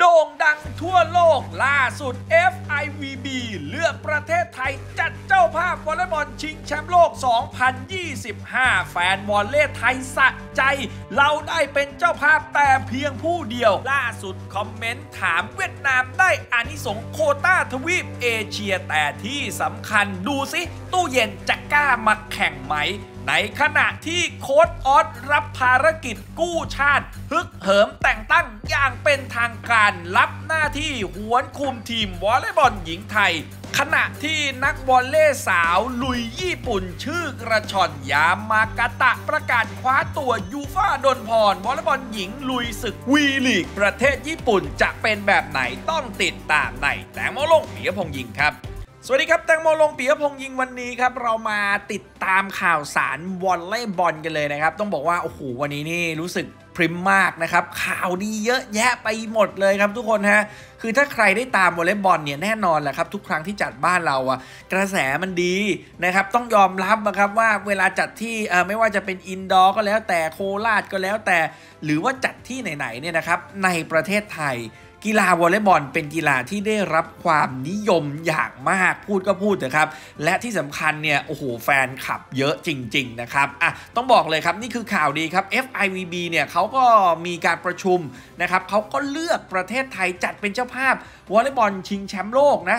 โด่งดังทั่วโลกล่าสุด FIVB เลือกประเทศไทยจัดเจ้าภาพวอลเลย์บอลชิงแชมป์โลก 2025 แฟนวอลเลย์ไทยสะใจเราได้เป็นเจ้าภาพแต่เพียงผู้เดียวล่าสุดคอมเมนต์ถามเวียดนามได้อานิสงส์โควต้าทวีปเอเชียแต่ที่สำคัญดูสิตู้เย็นจะกล้ามาแข่งไหมในขณะที่โค้ชออสรับภารกิจกู้ชาติฮึกเหิมแต่งตั้งอย่างเป็นทางการรับหน้าที่หวนคุมทีมวอลเลย์บอลหญิงไทยขณะที่นักวอลเลย์สาวลุยญี่ปุ่นชื่อกระชอนยามากาตะประกาศคว้าตัวยูฟ่าดลพรวอลเลย์บอลหญิงลุยศึกวีลีกประเทศญี่ปุ่นจะเป็นแบบไหนต้องติดตามในแตงโมลงปิยพงษ์ยิงครับสวัสดีครับแตงโมลงปิยพงษ์ยิงวันนี้ครับเรามาติดตามข่าวสารวอลเลย์บอลกันเลยนะครับต้องบอกว่าโอ้โหวันนี้นี่รู้สึกพริมมากนะครับข่าวดีเยอะแยะไปหมดเลยครับทุกคนฮะคือถ้าใครได้ตามวอลเลย์บอลเนี่ยแน่นอนแหละครับทุกครั้งที่จัดบ้านเราอะกระแสมันดีนะครับต้องยอมรับนะครับว่าเวลาจัดที่ไม่ว่าจะเป็นอินดอร์ก็แล้วแต่โคราชก็แล้วแต่หรือว่าจัดที่ไหนๆเนี่ยนะครับในประเทศไทยกีฬาวอลเลย์บอลเป็นกีฬาที่ได้รับความนิยมอย่างมากพูดก็พูดเถอะครับและที่สำคัญเนี่ยโอ้โหแฟนคลับเยอะจริงๆนะครับต้องบอกเลยครับนี่คือข่าวดีครับ FIVB เนี่ยเขาก็มีการประชุมนะครับเขาก็เลือกประเทศไทยจัดเป็นเจ้าภาพวอลเลย์บอลชิงแชมป์โลกนะ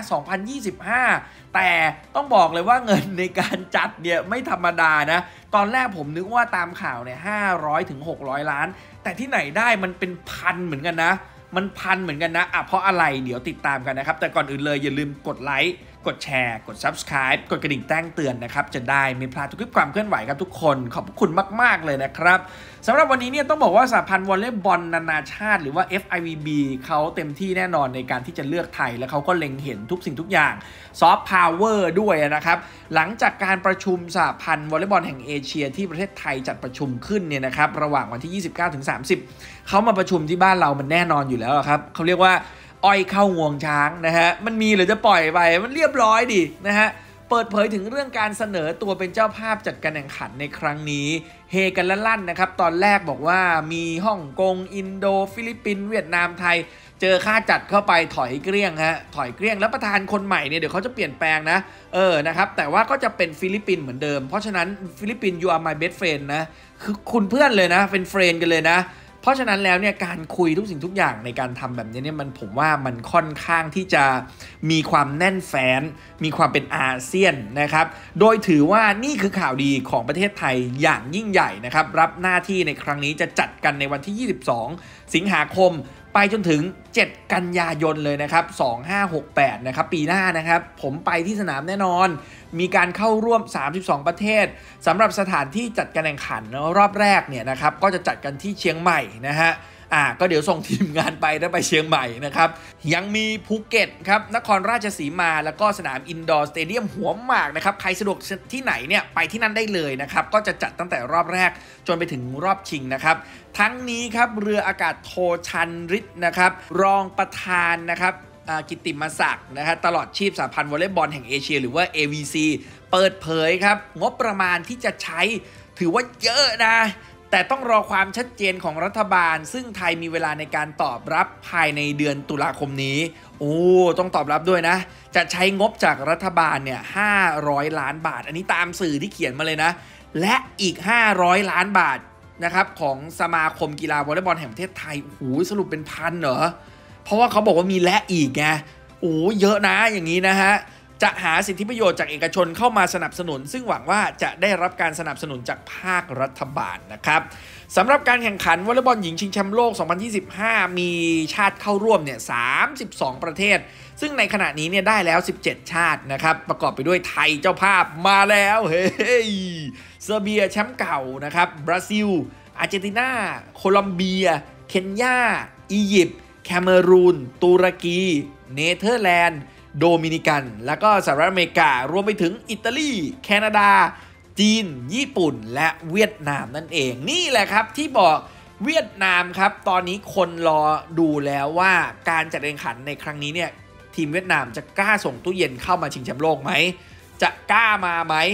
2025แต่ต้องบอกเลยว่าเงินในการจัดเนี่ยไม่ธรรมดานะตอนแรกผมนึกว่าตามข่าวเนี่ย500 ถึง 600 ล้านแต่ที่ไหนได้มันเป็นพันเหมือนกันนะมันพันเหมือนกันนะเพราะอะไรเดี๋ยวติดตามกันนะครับแต่ก่อนอื่นเลยอย่าลืมกดไลค์กดแชร์กด Subscribe กดกระดิ่งแจ้งเตือนนะครับจะได้ไม่พลาดทุกคลิปความเคลื่อนไหวครับทุกคนขอบคุณมากๆเลยนะครับสำหรับวันนี้เนี่ยต้องบอกว่าสหพันธ์วอลเลย์บอลนานาชาติหรือว่า FIVB เขาเต็มที่แน่นอนในการที่จะเลือกไทยและเขาก็เล็งเห็นทุกสิ่งทุกอย่างซอฟต์พาวเวอร์ด้วยนะครับหลังจากการประชุมสหพันธ์วอลเลย์บอลแห่งเอเชียที่ประเทศไทยจัดประชุมขึ้นเนี่ยนะครับระหว่างวันที่ 29-30 เขามาประชุมที่บ้านเรามันแน่นอนอยู่แล้วครับเขาเรียกว่าอ้อยเข้างวงช้างนะฮะมันมีหรือจะปล่อยไปมันเรียบร้อยดินะฮะเปิดเผยถึงเรื่องการเสนอตัวเป็นเจ้าภาพจัดการแข่งขันในครั้งนี้เฮกันลั่นนะครับตอนแรกบอกว่ามีฮ่องกงอินโดฟิลิปปินส์เวียดนามไทยเจอค่าจัดเข้าไปถอยเกลี้ยงฮะถอยเกลี้ยงแล้วประธานคนใหม่เนี่ยเดี๋ยวเขาจะเปลี่ยนแปลงนะนะครับแต่ว่าก็จะเป็นฟิลิปปินส์เหมือนเดิมเพราะฉะนั้นฟิลิปปินส์ you are my best friend นะคือคุณเพื่อนเลยนะเป็นเฟรนด์กันเลยนะเพราะฉะนั้นแล้วเนี่ยการคุยทุกสิ่งทุกอย่างในการทำแบบนี้เนี่ยผมว่ามันค่อนข้างที่จะมีความแน่นแฟ้นมีความเป็นอาเซียนนะครับโดยถือว่านี่คือข่าวดีของประเทศไทยอย่างยิ่งใหญ่นะครับรับหน้าที่ในครั้งนี้จะจัดกันในวันที่ 22 สิงหาคมไปจนถึง 7 กันยายนเลยนะครับ2568นะครับปีหน้านะครับผมไปที่สนามแน่นอนมีการเข้าร่วม32ประเทศสำหรับสถานที่จัดการแข่งขันรอบแรกเนี่ยนะครับก็จะจัดกันที่เชียงใหม่นะฮะก็เดี๋ยวส่งทีมงานไปถ้าไปเชียงใหม่นะครับยังมีภูเก็ตครับนครราชสีมาแล้วก็สนามอินดอร์สเตเดียมหัวหมากนะครับใครสะดวกที่ไหนเนี่ยไปที่นั่นได้เลยนะครับก็จะจัดตั้งแต่รอบแรกจนไปถึงรอบชิงนะครับทั้งนี้ครับเรืออากาศโทชันฤทธิ์นะครับรองประธานนะครับกิตติมศักดิ์นะครับตลอดชีพสหพันธ์วอลเลย์บอลแห่งเอเชียหรือว่า AVC เปิดเผยครับงบประมาณที่จะใช้ถือว่าเยอะนะแต่ต้องรอความชัดเจนของรัฐบาลซึ่งไทยมีเวลาในการตอบรับภายในเดือนตุลาคมนี้ต้องตอบรับด้วยนะจะใช้งบจากรัฐบาลเนี่ย500 ล้านบาทอันนี้ตามสื่อที่เขียนมาเลยนะและอีก500 ล้านบาทนะครับของสมาคมกีฬาวอลเลย์บอลแห่งประเทศไทยสรุปเป็นพันเหรอเพราะว่าเขาบอกว่ามีและอีกไงเยอะนะอย่างนี้นะฮะจะหาสิทธิประโยชน์จากเอกชนเข้ามาสนับสนุนซึ่งหวังว่าจะได้รับการสนับสนุนจากภาครัฐบาลนะครับสำหรับการแข่งขันวอลเลย์บอลหญิงชิงแชมป์โลก 2025 มีชาติเข้าร่วมเนี่ย32 ประเทศซึ่งในขณะนี้เนี่ยได้แล้ว 17 ชาตินะครับประกอบไปด้วยไทยเจ้าภาพมาแล้วเฮ้ยเซอร์เบียแชมป์เก่านะครับบราซิลอาร์เจนตินาโคลอมเบียเคนยาอียิปต์แคเมรูนตุรกีเนเธอร์แลนด์โดมินิกันแล้วก็สหรัฐอเมริการวมไปถึงอิตาลีแคนาดาจีนญี่ปุ่นและเวียดนามนั่นเองนี่แหละครับที่บอกเวียดนามครับตอนนี้คนรอดูแล้วว่าการจัดแข่งขันในครั้งนี้เนี่ยทีมเวียดนามจะกล้าส่งตู้เย็นเข้ามาชิงแชมป์โลกไหมจะกล้ามาไหม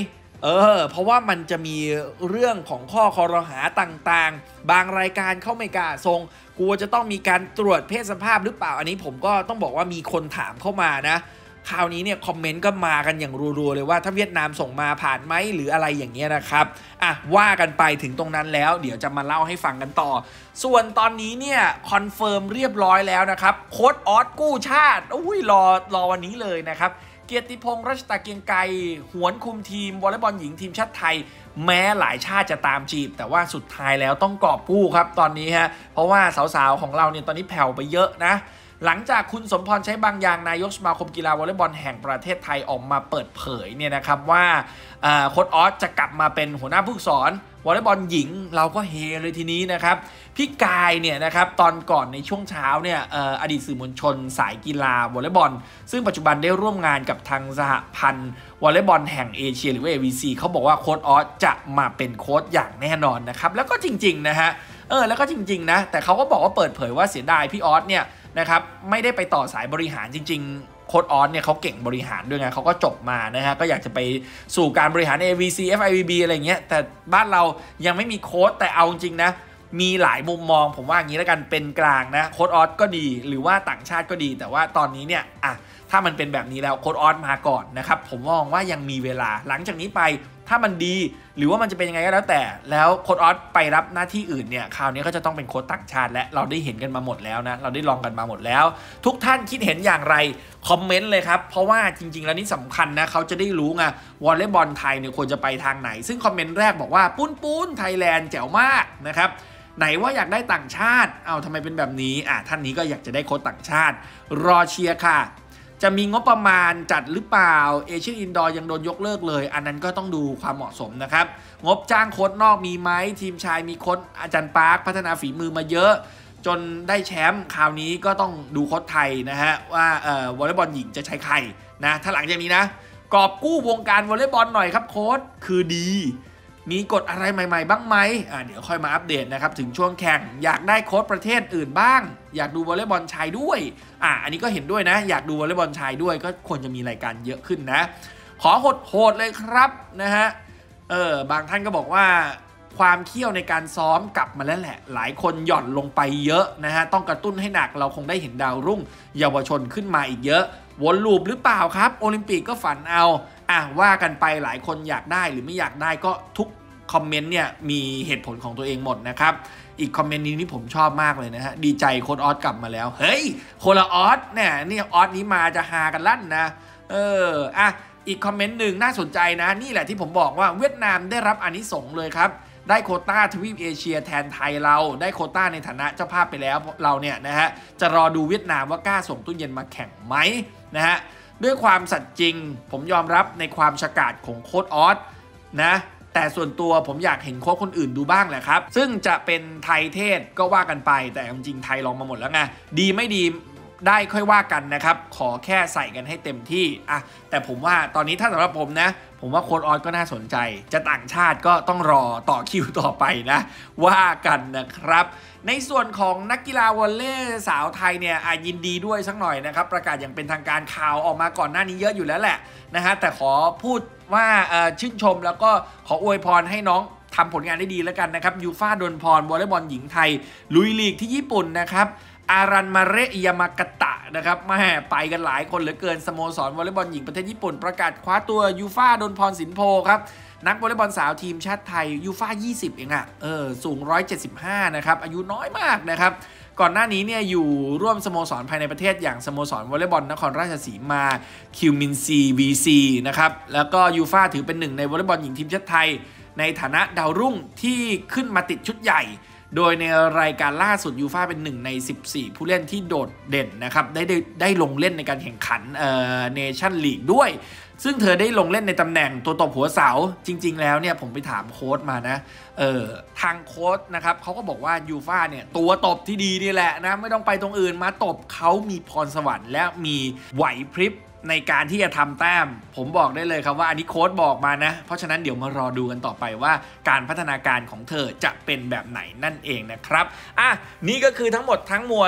เพราะว่ามันจะมีเรื่องของข้อคอรหาต่างๆบางรายการเขาไม่กล้าส่งกลัวจะต้องมีการตรวจเพศสภาพหรือเปล่าอันนี้ผมก็ต้องบอกว่ามีคนถามเข้ามานะคราวนี้เนี่ยคอมเมนต์ก็มากันอย่างรัวๆเลยว่าถ้าเวียดนามส่งมาผ่านไหมหรืออะไรอย่างเงี้ยนะครับว่ากันไปถึงตรงนั้นแล้วเดี๋ยวจะมาเล่าให้ฟังกันต่อส่วนตอนนี้เนี่ยคอนเฟิร์มเรียบร้อยแล้วนะครับโค้ชออสกู้ชาติรอวันนี้เลยนะครับเกียรติพงษ์รัชตะเกียงไกรหวนคุมทีมวอลเลย์บอลหญิงทีมชาติไทยแม้หลายชาติจะตามจีบแต่ว่าสุดท้ายแล้วต้องกอบกู้ครับตอนนี้ฮะเพราะว่าสาวๆของเราเนี่ยตอนนี้แผ่วไปเยอะนะหลังจากคุณสมพรใช้บางอย่างนายกสมาคมกีฬาวอลเลย์บอลแห่งประเทศไทยออกมาเปิดเผยเนี่ยนะครับว่าโค้ชออสจะกลับมาเป็นหัวหน้าผู้สอนวอลเลย์บอลหญิงเราก็เฮเลยทีนี้นะครับพี่กายเนี่ยนะครับตอนก่อนในช่วงเช้าเนี่ยอดีตสื่อมวลชนสายกีฬาวอลเลย์บอลซึ่งปัจจุบันได้ร่วมงานกับทางสหพันธ์วอลเลย์บอลแห่งเอเชียหรือว่า AVC เขาบอกว่าโค้ชออสจะมาเป็นโค้ชอย่างแน่นอนนะครับแล้วก็จริงๆนะฮะแล้วก็จริงๆนะแต่เขาก็บอกว่าเปิดเผยว่าเสียดายพี่ออสเนี่ยนะครับไม่ได้ไปต่อสายบริหารจริงๆโค้ชออสเนี่ยเขาเก่งบริหารด้วยไงเขาก็จบมานะฮะก็อยากจะไปสู่การบริหาร AVC FIVB อะไรเงี้ยแต่บ้านเรายังไม่มีโค้ชแต่เอาจริงนะมีหลายมุมมองผมว่าอย่างนี้แล้วกันเป็นกลางนะโค้ชออสก็ดีหรือว่าต่างชาติก็ดีแต่ว่าตอนนี้เนี่ยถ้ามันเป็นแบบนี้แล้วโค้ชออสมาก่อนนะครับผมมองว่ายังมีเวลาหลังจากนี้ไปถ้ามันดีหรือว่ามันจะเป็นยังไงก็แล้วแต่แล้วโค้ชออสไปรับหน้าที่อื่นเนี่ยคราวนี้ก็จะต้องเป็นโค้ชต่างชาติและเราได้เห็นกันมาหมดแล้วนะเราได้ลองกันมาหมดแล้วทุกท่านคิดเห็นอย่างไรคอมเมนต์เลยครับเพราะว่าจริงๆแล้วนี่สำคัญนะเขาจะได้รู้ไงวอลเลย์บอลไทยเนี่ยควรจะไปทางไหนซึ่งคอมเมนต์แรกบอกว่าปุ้นไทยแลนด์แจ๋วมากนะครับไหนว่าอยากได้ต่างชาติทำไมเป็นแบบนี้ท่านนี้ก็อยากจะได้โค้ชต่างชาติรอเชียร์ค่ะจะมีงบประมาณจัดหรือเปล่าเอเชียนอินดอร์ยังโดนยกเลิกเลยอันนั้นก็ต้องดูความเหมาะสมนะครับงบจ้างโค้ชนอกมีไหมทีมชายมีโค้ชอาจารย์ปาร์คพัฒนาฝีมือมาเยอะจนได้แชมป์คราวนี้ก็ต้องดูโค้ชไทยนะฮะว่าวอลเลย์บอลหญิงจะใช้ใครนะถ้าหลังจากนี้นะกอบกู้วงการวอลเลย์บอลหน่อยครับโค้ชคือดีมีกฎอะไรใหม่ๆบ้างไหมเดี๋ยวค่อยมาอัปเดตนะครับถึงช่วงแข่งอยากได้โค้ชประเทศอื่นบ้างอยากดูวอลเลย์บอลชายด้วยอันนี้ก็เห็นด้วยนะอยากดูวอลเลย์บอลชายด้วยก็ควรจะมีรายการเยอะขึ้นนะขอโหดเลยครับนะฮะบางท่านก็บอกว่าความเขี้ยวในการซ้อมกลับมาแล้วแหละหลายคนหย่อนลงไปเยอะนะฮะต้องกระตุ้นให้หนักเราคงได้เห็นดาวรุ่งเยาวชนขึ้นมาอีกเยอะวนลูปหรือเปล่าครับโอลิมปิกก็ฝันเอาว่ากันไปหลายคนอยากได้หรือไม่อยากได้ก็ทุกคอมเมนต์เนี่ยมีเหตุผลของตัวเองหมดนะครับอีกคอมเมนต์นี้ผมชอบมากเลยนะฮะดีใจโค้ชออสกลับมาแล้วเฮ้ยโคละออสเนี่ยนี่ออสนี้มาจะฮากันลั่นนะอีกคอมเมนต์หนึ่งน่าสนใจนะนี่แหละที่ผมบอกว่าเวียดนามได้รับอานิสงส์เลยครับได้โควต้าทวีปเอเชียแทนไทยเราได้โควต้าในฐานะเจ้าภาพไปแล้วเราเนี่ยนะฮะจะรอดูเวียดนามว่ากล้าส่งตู้เย็นมาแข่งไหมนะฮะด้วยความสัตย์จริงผมยอมรับในความฉกาจของโค้ชออสนะแต่ส่วนตัวผมอยากเห็นโค้ชคนอื่นดูบ้างแหละครับซึ่งจะเป็นไทยเทศก็ว่ากันไปแต่จริงๆไทยลองมาหมดแล้วไงดีไม่ดีได้ค่อยว่ากันนะครับขอแค่ใส่กันให้เต็มที่แต่ผมว่าตอนนี้ถ้าสำหรับผมนะผมว่าโค้ชออสก็น่าสนใจจะต่างชาติก็ต้องรอต่อคิวต่อไปนะว่ากันนะครับในส่วนของนักกีฬาวอลเลย์สาวไทยเนี่ยยินดีด้วยสักหน่อยนะครับประกาศอย่างเป็นทางการข่าวออกมาก่อนหน้านี้เยอะอยู่แล้วแหละนะฮะแต่ขอพูดว่าชื่นชมแล้วก็ขออวยพรให้น้องทำผลงานได้ดีแล้วกันนะครับยูฟ่าดลพรวอลเลย์บอลหญิงไทยลุยลีกที่ญี่ปุ่นนะครับอารันมาเระยามากะตะนะครับแม่ไปกันหลายคนเหลือเกินสโมสรวอลเลย์บอลหญิงประเทศญี่ปุ่นประกาศคว้าตัวยูฟ่าดลพรสินโพครับนักวอลเลย์บอลสาวทีมชาติไทยยูฟ่า20เองสูง175นะครับอายุน้อยมากนะครับก่อนหน้านี้เนี่ยอยู่ร่วมสโมสรภายในประเทศอย่างสโมสรวอลเลย์บอลนครราชสีมาคิวมินซีVCนะครับแล้วก็ยูฟ่าถือเป็นหนึ่งในวอลเลย์บอลหญิงทีมชาติไทยในฐานะดาวรุ่งที่ขึ้นมาติดชุดใหญ่โดยในรายการล่าสุดยูฟ่าเป็น1ใน14ผู้เล่นที่โดดเด่นนะครับได้ลงเล่นในการแข่งขันเนชั่นลีกด้วยซึ่งเธอได้ลงเล่นในตำแหน่งตัวตบหัวเสาจริงๆแล้วเนี่ยผมไปถามโค้ชมานะทางโค้ชนะครับเขาก็บอกว่ายูฟ่าเนี่ยตัวตบที่ดีนี่แหละนะไม่ต้องไปตรงอื่นมาตบเขามีพรสวรรค์และมีไหวพริบในการที่จะทำแต้มผมบอกได้เลยครับว่าอันนี้โค้ชบอกมานะเพราะฉะนั้นเดี๋ยวมารอดูกันต่อไปว่าการพัฒนาการของเธอจะเป็นแบบไหนนั่นเองนะครับนี่ก็คือทั้งหมดทั้งมวล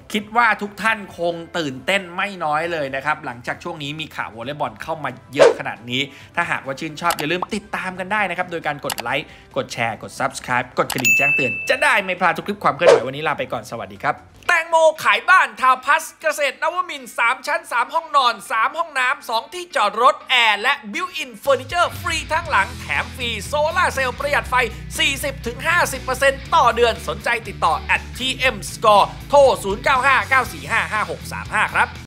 คิดว่าทุกท่านคงตื่นเต้นไม่น้อยเลยนะครับหลังจากช่วงนี้มีข่าววอลเลย์บอลเข้ามาเยอะขนาดนี้ถ้าหากว่าชื่นชอบอย่าลืมติดตามกันได้นะครับโดยการกดไลค์กดแชร์กด Subscribe กดกระดิ่งแจ้งเตือนจะได้ไม่พลาดทุกคลิปความเคลื่อนไหววันนี้ลาไปก่อนสวัสดีครับแตงโมขายบ้านทาวน์พัสเกษตรนวมินทร์3ชั้น3ห้องนอน3ห้องน้ำ2ที่จอดรถแอร์และบิวอินเฟอร์นิเจอร์ฟรีทั้งหลังแถมฟรีโซล่าเซลล์ประหยัดไฟ 40-50% ต่อเดือนสนใจติดต่อ @tmscore โทร 0959455635 ครับ